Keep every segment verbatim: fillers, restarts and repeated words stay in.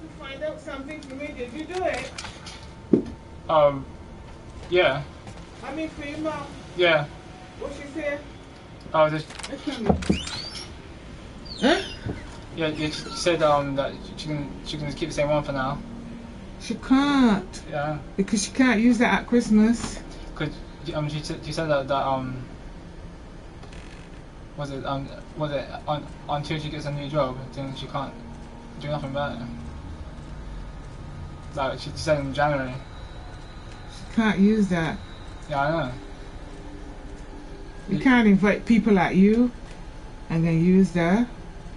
find out something for me. Did you do it? Um, yeah. I mean, for your mom. Yeah. What she said? Oh, just. Huh? Yeah, yeah, she said um that she can she can keep the same one for now. She can't. Yeah. Because she can't use that at Christmas. Cause um she said she said that that um was it um was it on until she gets a new job then she can't do nothing about it. Like she said in January. She can't use that. Yeah, I know. You can't invite people like you and then use that.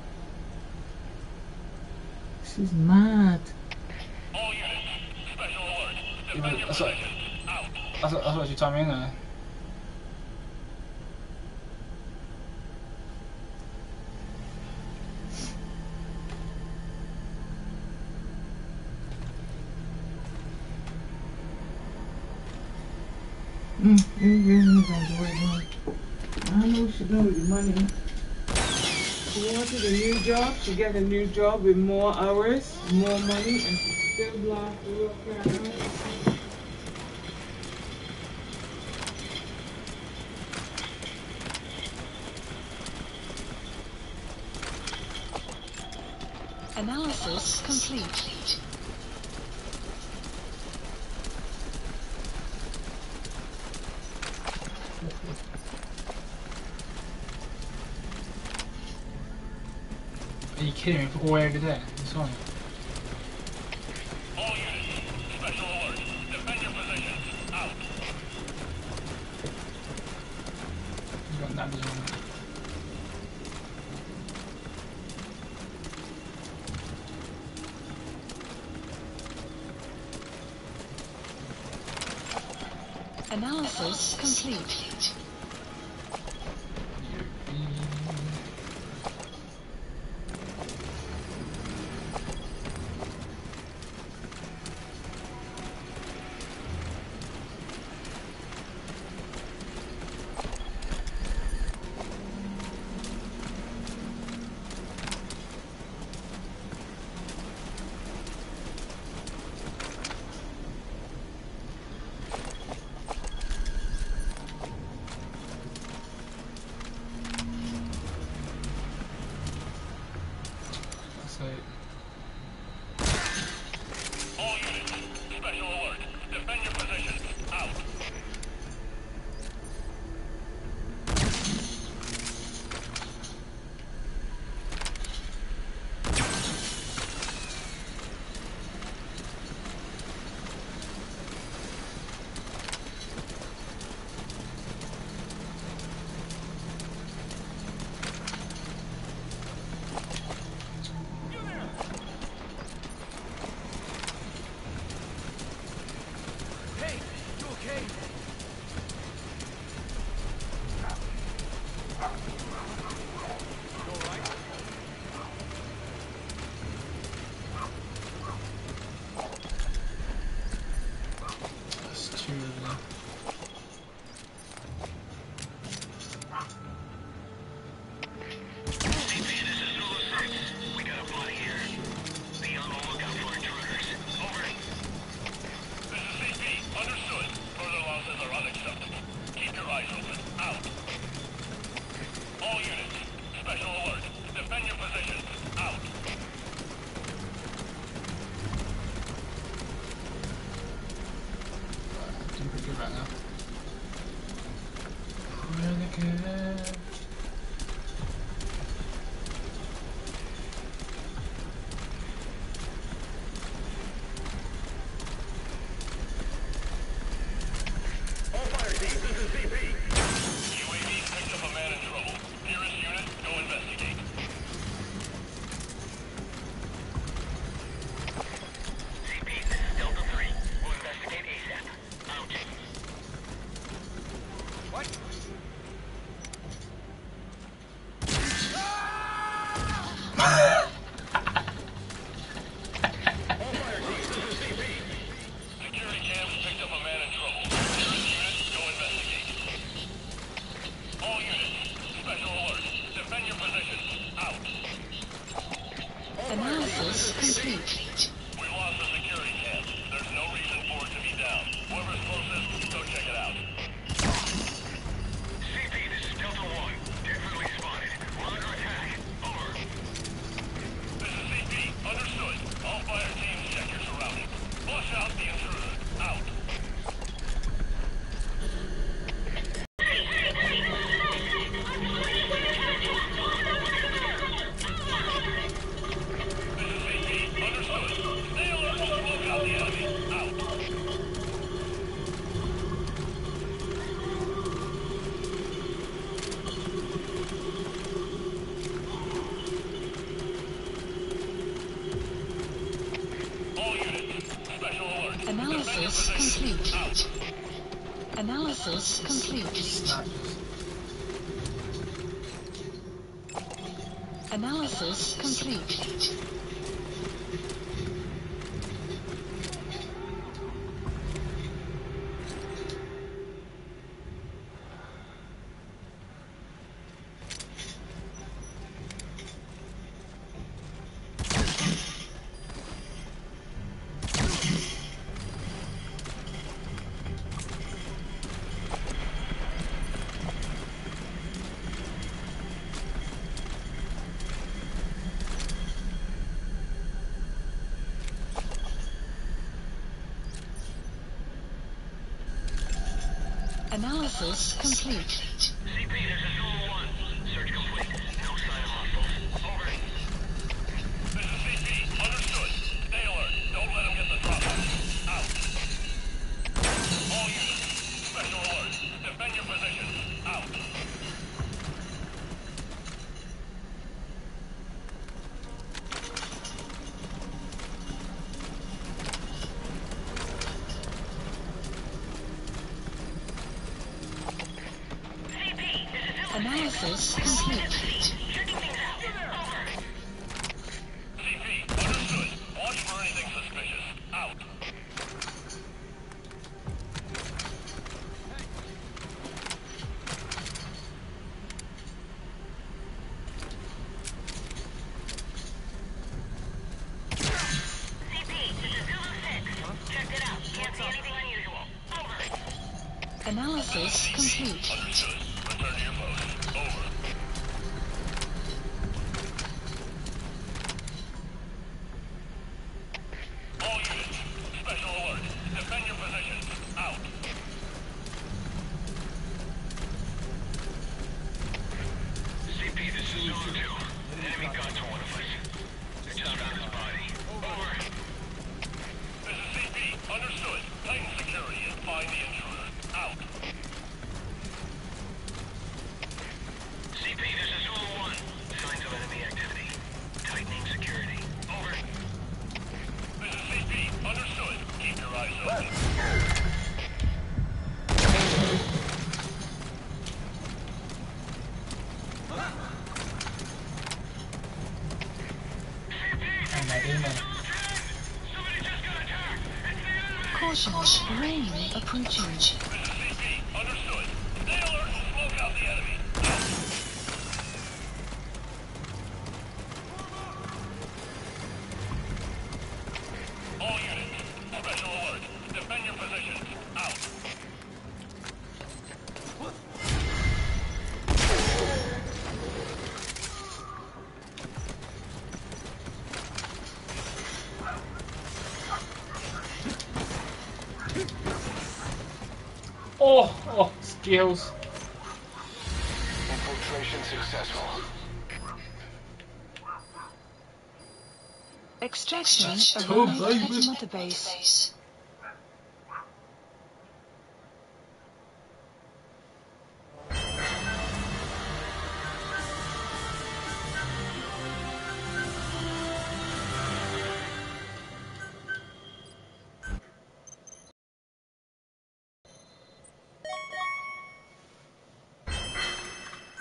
She's mad. All units, special alert. Yeah, Defend your that's what, position. Out. that's what that's what she told me anyway. Mm, mm, I know what she's doing with the money. She wanted a new job. She get a new job with more hours, more money, and she still lost the real camera. Analysis complete. Are you kidding me? For all over there. It's fine. All units, special alert. Defend your positions. Out. You got that as well. Analysis complete. All units, special alert. Defend your positions. Out. Analysis complete. Analysis complete. Analysis complete. Smashes. Analysis complete. Analysis complete. C P, this is Zulu one. Search complete. No sign of hostiles. Over. This is C P. Understood. Stay alert. Don't let them get the drop. Out. All units. Special alert. Defend your positions. Out. Analysis complete. C P, understood. Watch for anything suspicious. Out. C P, this is Zulu six. Checked it out. Can't see anything unusual. Over. Analysis complete. Understood. Return to your post. Over. All units. Special alert. Defend your positions. Out. C P, this is Zulu two. An enemy got to one of us. They just found his body. Over. This is C P. Understood. Tighten security and find the intruder. Out. C P, this is Zulu one. Signs of enemy activity. Tightening security. Over. This is C P. Understood. Keep your eyes open. And that demon. Somebody just got attacked. It's the enemy. Caution. Rain approaching. This is C P. Understood. Stay alert and smoke out the enemy. Out. All units. Special alert. Defend your positions. Out. Oh, oh, skills. Infiltration successful. Extraction Oh, arrived baby. at Mother Base.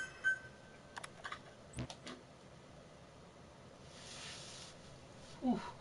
Oof.